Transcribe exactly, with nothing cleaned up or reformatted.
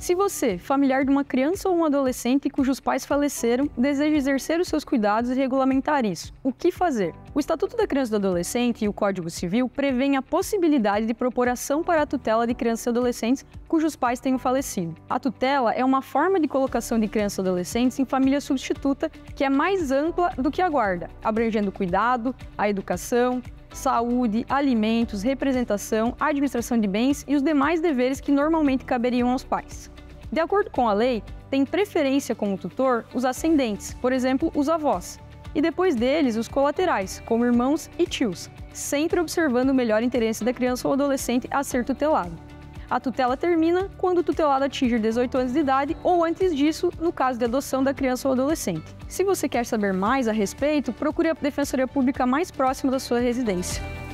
Se você, familiar de uma criança ou um adolescente cujos pais faleceram, deseja exercer os seus cuidados e regulamentar isso, o que fazer? O Estatuto da Criança e do Adolescente e o Código Civil prevêem a possibilidade de propor ação para a tutela de crianças e adolescentes cujos pais tenham falecido. A tutela é uma forma de colocação de crianças e adolescentes em família substituta que é mais ampla do que a guarda, abrangendo o cuidado, a educação, saúde, alimentos, representação, administração de bens e os demais deveres que normalmente caberiam aos pais. De acordo com a lei, tem preferência como tutor os ascendentes, por exemplo, os avós, e depois deles os colaterais, como irmãos e tios, sempre observando o melhor interesse da criança ou adolescente a ser tutelado. A tutela termina quando o tutelado atingir dezoito anos de idade ou antes disso, no caso de adoção da criança ou adolescente. Se você quer saber mais a respeito, procure a Defensoria Pública mais próxima da sua residência.